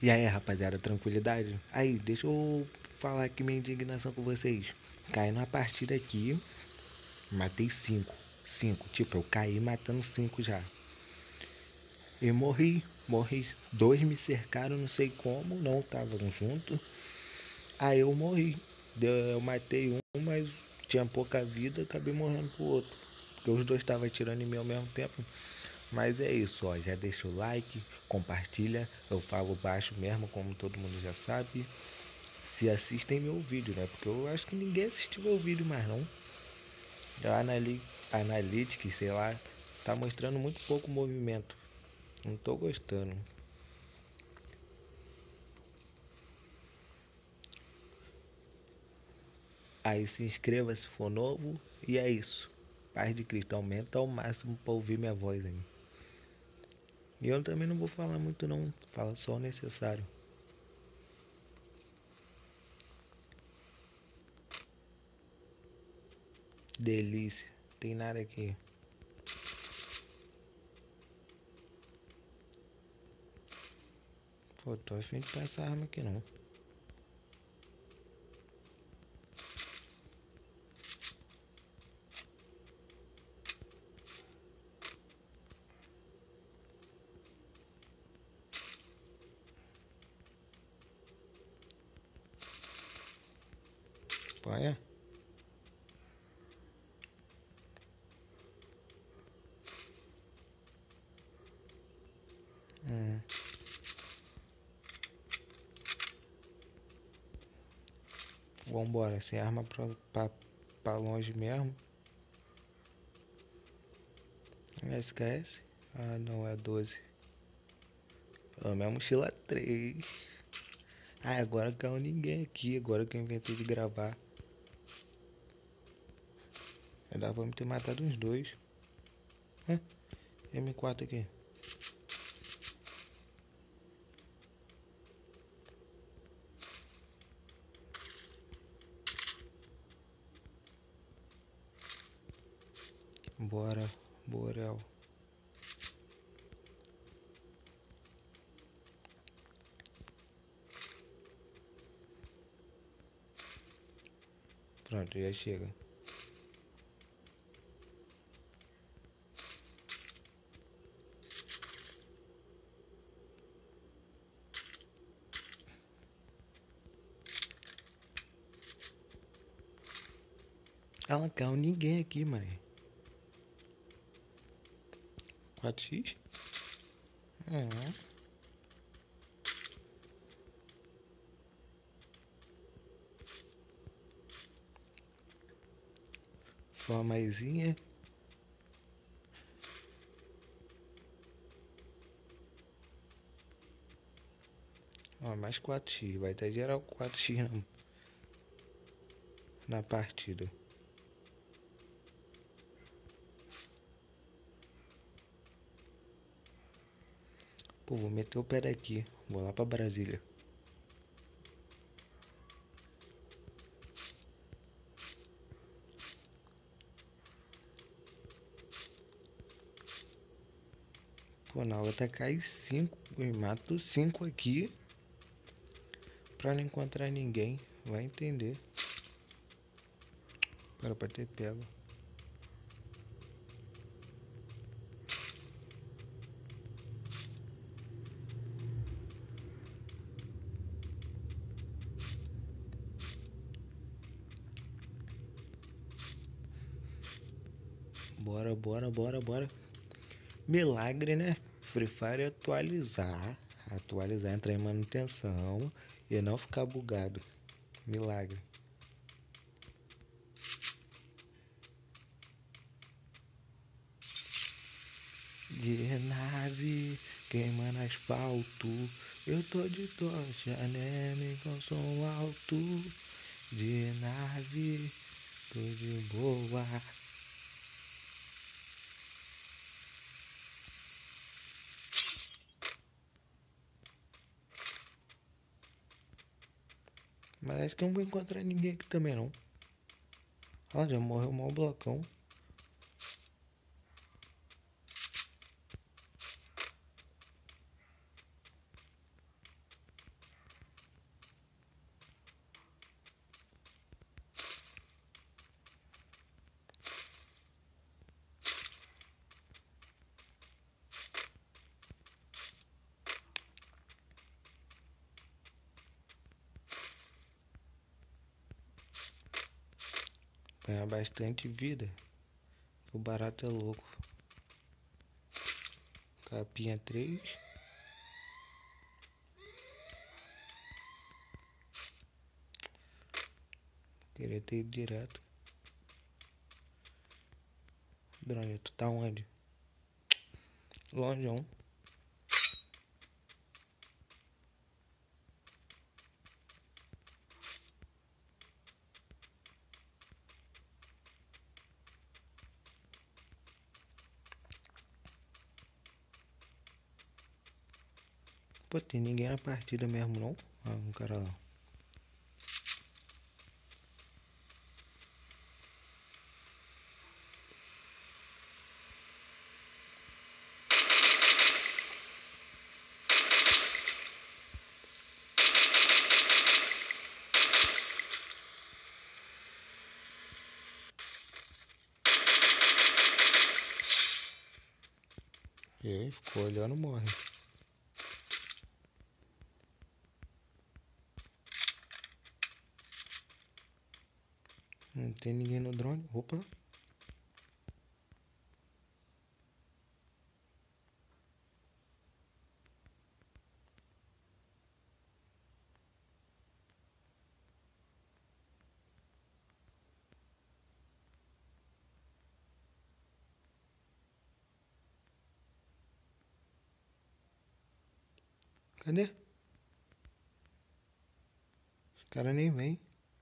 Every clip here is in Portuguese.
E aí, rapaziada, tranquilidade? Aí, deixa eu falar aqui minha indignação com vocês. Caí numa partida aqui, matei cinco. Cinco, tipo, eu caí matando cinco já. E morri. Dois me cercaram, não sei como, não estavam juntos. Aí eu morri. Eu matei um, mas tinha pouca vida, acabei morrendo pro outro. Porque os dois estavam atirando em mim ao mesmo tempo. Mas é isso, ó. Já deixa o like, compartilha. Eu falo baixo mesmo, como todo mundo já sabe. Se assistem meu vídeo, né? Porque eu acho que ninguém assistiu meu vídeo mais não. A Analytics, sei lá, tá mostrando muito pouco movimento. Não tô gostando. Aí se inscreva se for novo. E é isso. Paz de Cristo, aumenta ao máximo pra ouvir minha voz aí. E eu também não vou falar muito não. Fala só o necessário. Delícia. Tem nada aqui. Pô, tô afim de passar arma aqui não. Pô, é? Vambora, sem arma pra longe mesmo. SKS? Ah, não, é 12. Pô, minha mochila 3. Ah, agora caiu ninguém aqui. Agora que eu inventei de gravar. Dá pra me ter matado uns dois. Hã? M4 aqui. Bora, Borel. Pronto, já chega. Ela caiu ninguém aqui, mano. 4x? Famazinha. Ó, mais 4x. Vai ter geral 4x na partida. Pô, vou meter o pé daqui. Vou lá pra Brasília. Pô, na outra cai 5. E mato 5 aqui. Pra não encontrar ninguém. Vai entender. Para pra ter pego. Bora. Milagre, né? Free Fire atualizar. Atualizar, entrar em manutenção e não ficar bugado. Milagre. De nave, queimando asfalto. Eu tô de tocha, né? Me com som alto. De nave, tô de boa. Mas acho que eu não vou encontrar ninguém aqui também não. Ó, já morreu o maior blocão. ganhar bastante vida. O barato é louco. Capinha 3. Queria ter ido direto. Drone, tu tá onde? Longeão. Pô, tem ninguém na partida mesmo não? Ah, um cara lá. E aí, ficou olhando, morre. Não tem ninguém no drone. Opa. Cadê? Os caras nem vem.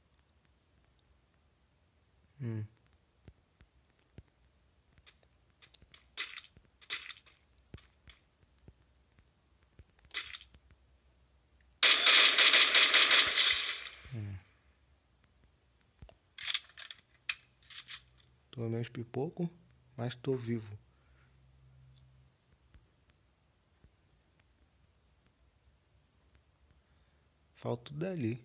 Tomei uns pipoco, mas tô vivo. Falta tudo dali.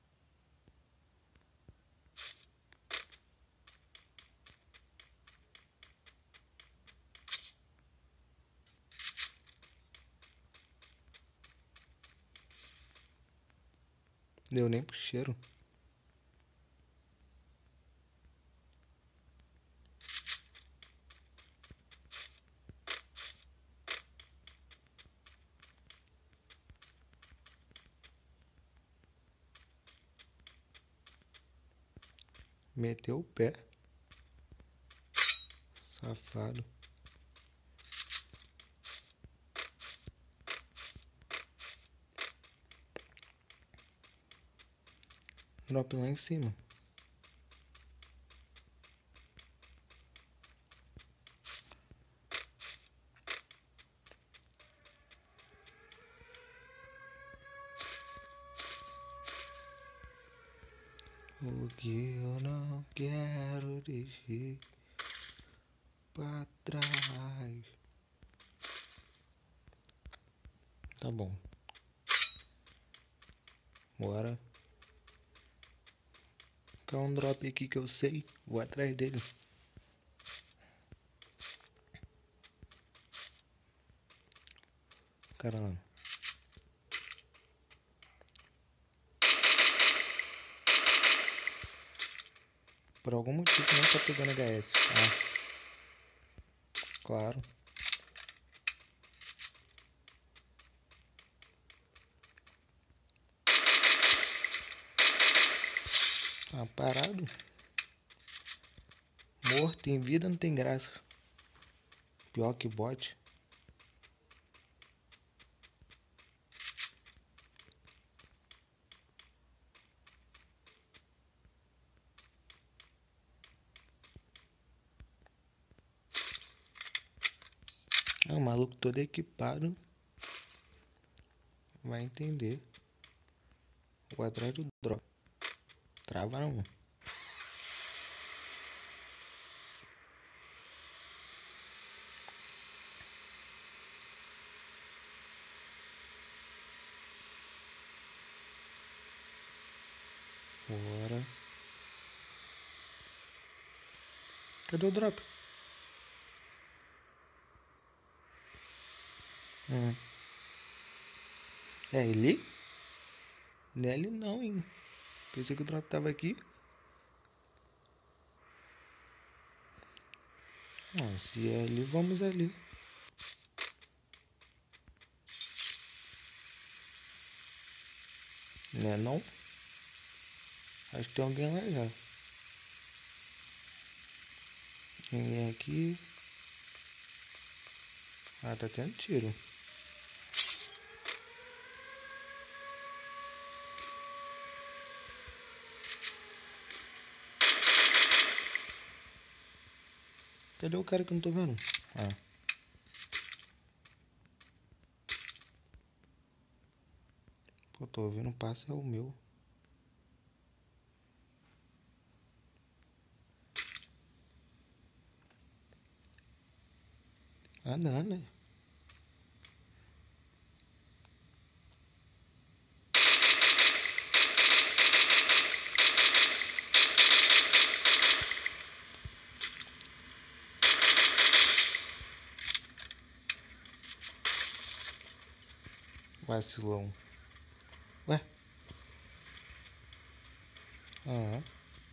Deu nem pro cheiro. Meteu o pé. Safado. Drop lá em cima. O que eu não quero deixar pra trás. Tá bom. Bora. Tá um drop aqui que eu sei. Vou atrás dele. Caramba. Por algum motivo não tá pegando HS. Ah, claro. Ah, parado. Morto, em vida não tem graça. Pior que bot. Ah, o maluco todo equipado. Vai entender. Vou atrás do drop. Trava não. Bora. Cadê o drop? É ele? Não é ele não, hein? Pensei que o drop tava aqui. Ah, se é ali, vamos ali. Né não? Acho que tem alguém lá já. Ninguém aqui. Ah, tá tendo tiro. Cadê o cara que eu não tô vendo? Ah. Pô, tô ouvindo um passo, é o meu. Ah, não, né? Vacilão. Ué? Ah.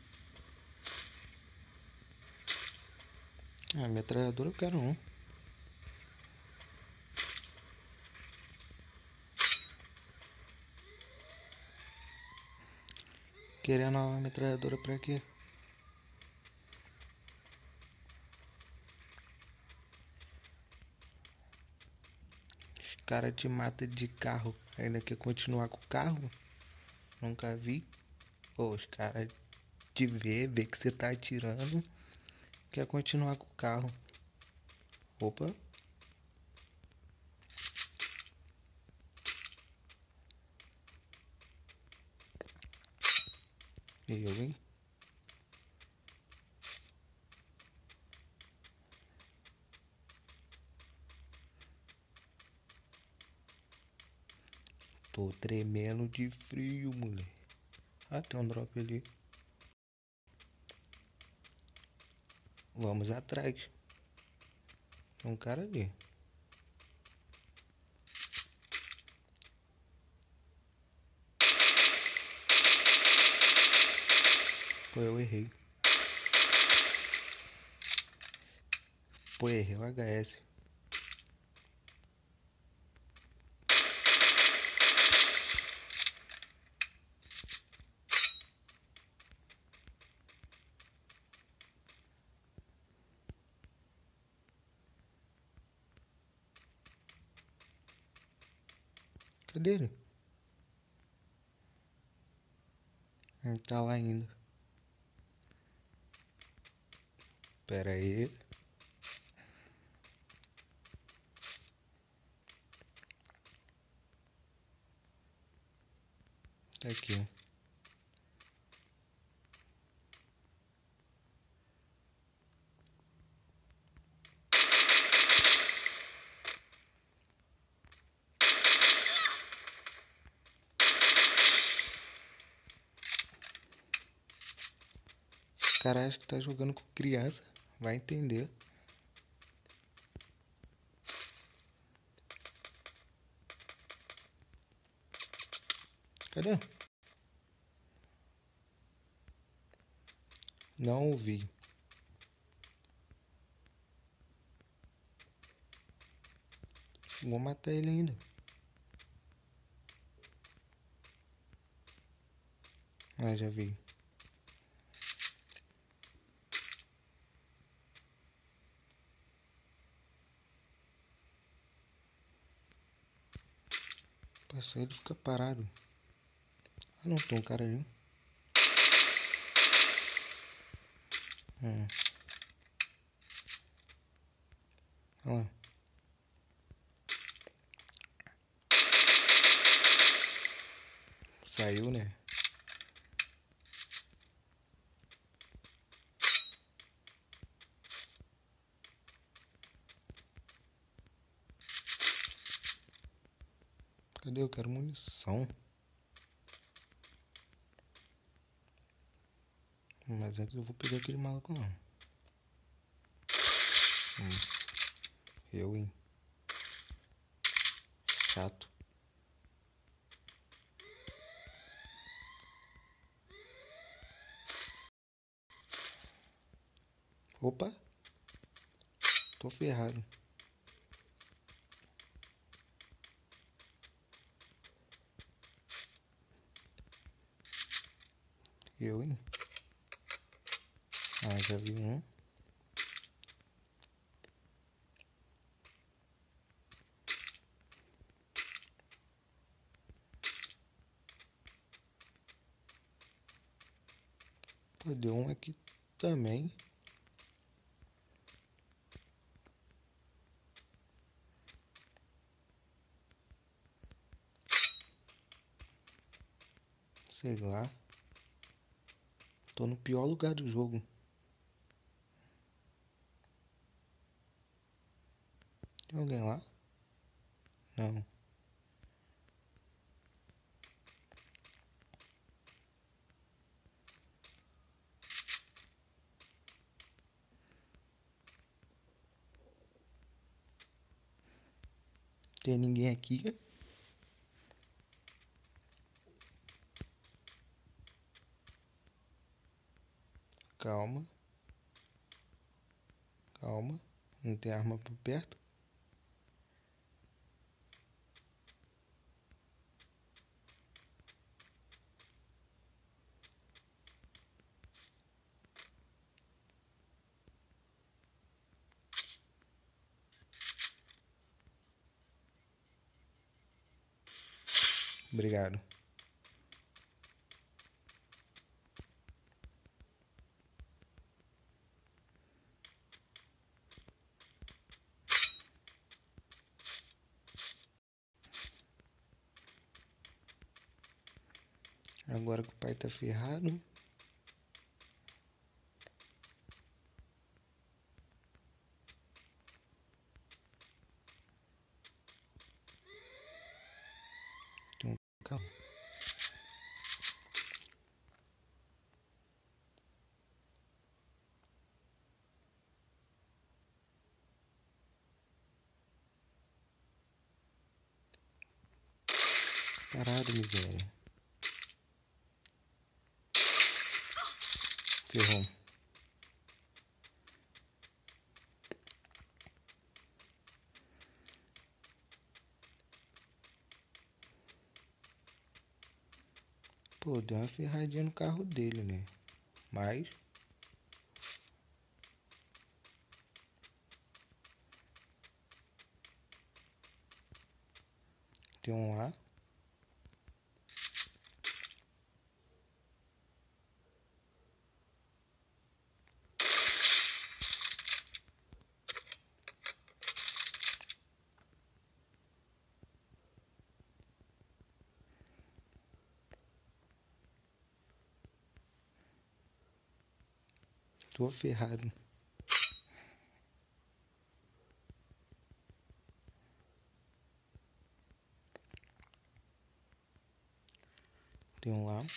Ah, metralhadora eu quero um. Querendo uma metralhadora pra quê? Os caras te matam de carro. Ainda quer continuar com o carro? Nunca vi. Pô, os caras te vê que você tá atirando. Quer continuar com o carro. Opa. Eu, hein? Tô tremendo de frio, moleque. Ah, tem um drop ali. Vamos atrás. Tem um cara ali. Pô, eu errei. Pô, errei o HS. Cadê ele? Ele tá lá ainda. Pera aí. Tá aqui, ó. Os caras acham que tá jogando com criança. Vai entender. Cadê? Não ouvi. Vou matar ele ainda. Ah, já vi. Passou ele fica parado. Ah, não, tem um cara ali. Olha lá. Saiu, né? Cadê? Eu quero munição. Mas antes eu vou pegar aquele maluco não. Eu, hein? Chato. Opa. Tô ferrado. Eu, hein? Ah, já vi um. Pô, deu um aqui também. Sei lá. Tô no pior lugar do jogo. Tem alguém lá? Não. Tem ninguém aqui. Calma. Calma. Não tem arma por perto. Obrigado. Agora que o pai tá ferrado. Calma. Parado, miséria. Ferrou. Pô, deu uma ferradinha no carro dele, né? Mas... tem um lá. Tô ferrado. Tem um lá.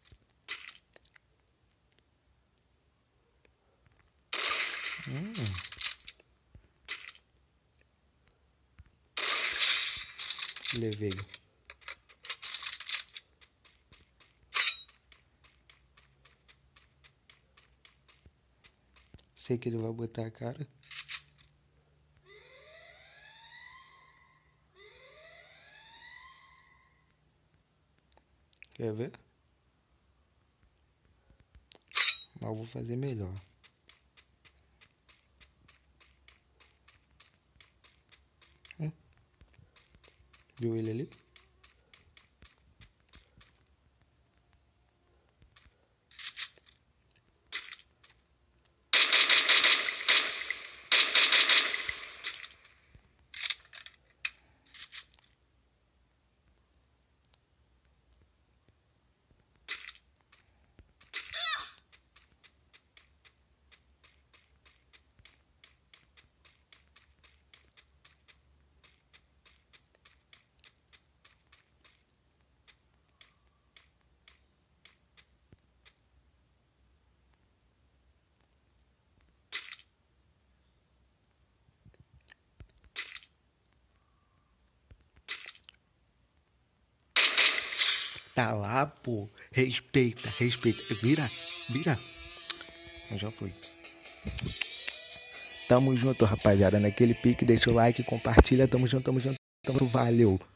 Levei. Sei que ele vai botar a cara. Quer ver? Mas eu vou fazer melhor. Viu ele ali? Tá lá, pô. Respeita, respeita. Vira, vira. Eu já fui. Tamo junto, rapaziada. Naquele pique, deixa o like, compartilha. Tamo junto, tamo junto. Valeu.